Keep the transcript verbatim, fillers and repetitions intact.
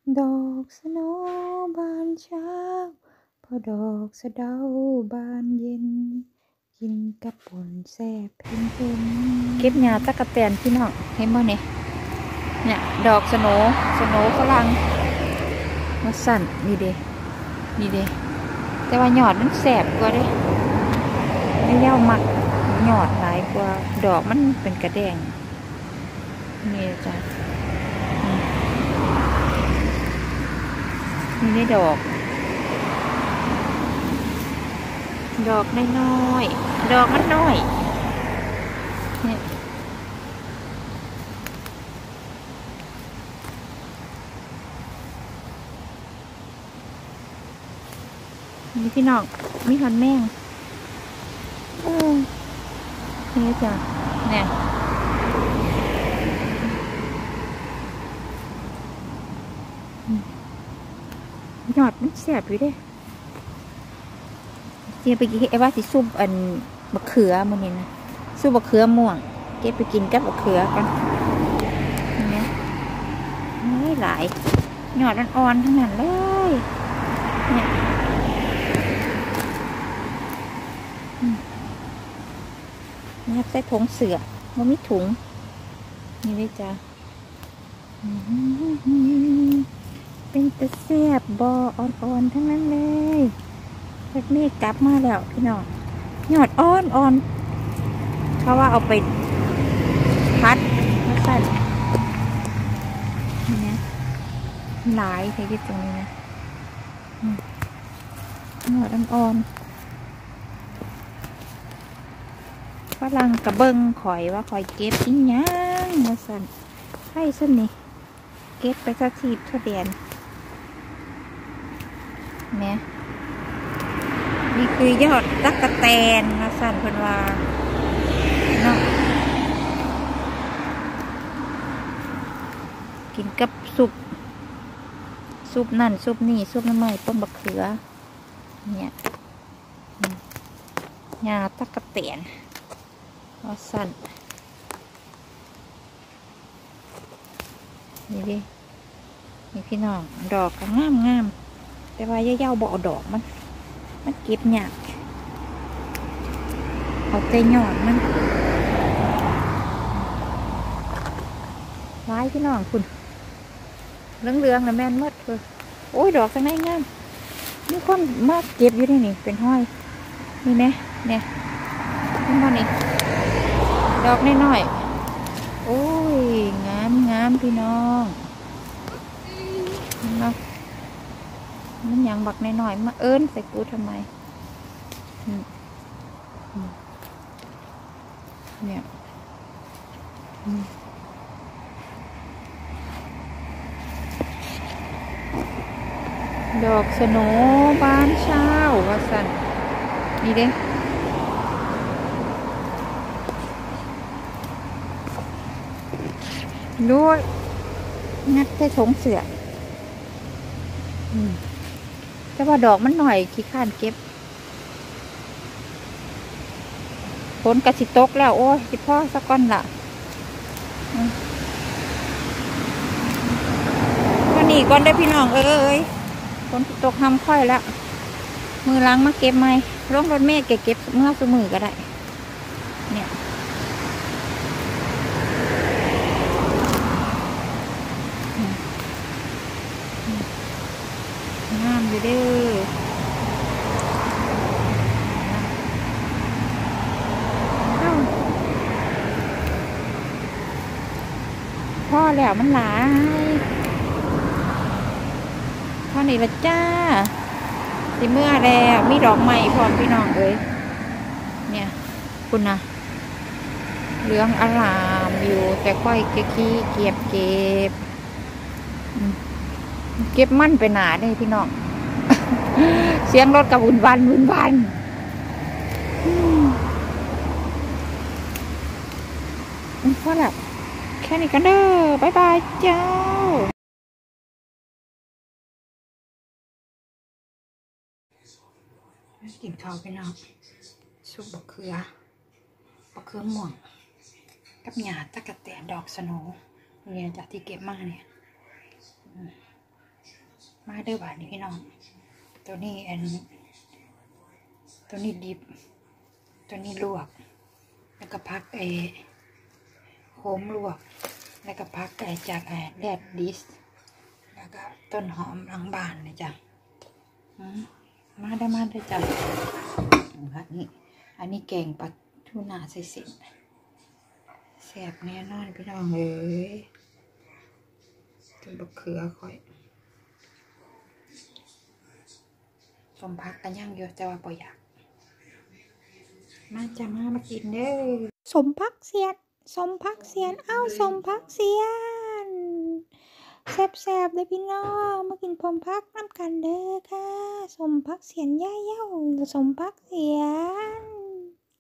ดอกสโนบานเช้าพอดอกสะเดาบานเย็นกินกับป่นแซ่บเพ็นเพ็นเก็บหญ้าตะกะแตนพี่น้องเห็นบ่เนี่ยเนี่ยดอกสโนสโนฝรั่งมาสั่นนี่เด้นี่เด้แต่ว่าหยอดมันแสบกว่าเด้ไม่เย้ามักหยอดหลายกว่าดอกมันเป็นกระแดงนี่จ้ะนี่ได้ดอกดอกน้อยๆดอกมันน้อยเนี่ยนี่พี่น้องมีหอนแมงเออนี่จ้ะเนี่ยหยอดมันแสบอยู่เด้เจียไปกินไอ้ว่าสิซุปอันมะเขือมันนี่นะซุปมะเขือม่วงเก็บไปกินกับมะเขือกันนี่นี่หลายหยอดอ่อนๆทั้งนั้นเลยเนี่ยนี่ใส่ถุงเสือมันมีถุงนี่เลยจ้ะเป็นตะแซ่บบออ่อนๆทั้งนั้นเลยแบบนี้กลับมาแล้วพี่น้องหยอดอ่อนอ่อนเพราะว่าเอาไปพัดมาใส่นี่นะหลายใส่ที่ตรงนี้นะหยอดอ่อนฝรั่งกระเบิงข่อยว่าข่อยเก็บอีหยังมาสั่นให้สั่นนี่เก็บไปสักทีทะเบียนเนี่ยนี่คือยอดตั๊กแตนมาสั่นเพิ่นว่าเนาะกินกับซุปซุปนั่นซุปนี่ซุปน้ำมันต้มบักเขือเนี่ยยาตั๊กแตนมาสั่นนี่ดินี่พี่น้องดอกก็งามงามแต่ว่าเย้าๆบ่เอาดอกมันมันเก็บยากเอาแต่ยอดมันร้ายพี่น้องคุณเหลืองๆนะแม่นมดเลยโอ้ยดอกสังไงงามนี่คนมากเก็บอยู่นี่นี่เป็นห้อยนี่นะเนี่ยนี่มันนี่ดอกน้อยๆโอ้ยงามงามพี่น้องเนาะมันยังบักน้อยๆมาเอิ้นใส่กูทำไมเนี่ยดอกสโนบานเช้าว่าสั่นนี่เด้ด้วยงัดใส่ถุงเสือแต่ว่าดอกมันหน่อยขี้ข้านเก็บฝนกระสิตกแล้วโอ้ยสิพ่อสักก้อนละวันนี้ก่อนได้พี่น้องเอ้ยฝนตกทำค่อยแล้วมือล้างมาเก็บไหมร่องรถเมฆเก็บเก็บเมื่อสมือก็ได้เนี่ยงามอยู่เด้อพ่อแล้วมันหลายพ่อนี่ละจ้าสิเมื่อแล้วมีดอกไม้พร้อมพี่น้องเอ้ยเนี่ยคุณนะเหลืองอลามอยู่แต่ค่อยเก็บขี้เก็บเก็บเก็บมั่นไปหนาได้พี่น้องเสียงรถกับวุ่นวันวุ่นวันพอแล้วแค่นี้กันเด้อบายบายเจ้ากินข้าวพี่น้องซุปบะเขือบะเขือม่วงกับหญ้าตะกะแตนดอกสโนเนี่ยจากที่เก็บมาเนี่ยมาเด้อบาดนี้พี่น้องตัวนี้อันตัวนี้ดิบตัวนี้ลวกแล้วก็พักไอโหมลวกแล้วก็พักไอจากไอแรดดิสแล้วก็ต้นหอมหลังบานเลยจ้ะมาได้มาได้จ้ะอันนี้อันนี้แกงปลาทูน่าใส่สินแซ่บแน่นอนพี่น้องเอ้ยต้นบักเขือค่อยสมพักกันย่างเยอะแต่ว่าบ่อยากมาจะมามากินเด้อสมพักเสียนสมพักเสียนเอ้าสมพักเสียนแซ่บๆเลยพี่น้องมากินพร้อมพักน้ำกันเด้อค่ะสมพักเสียนย่าเย้าสมพักเสียน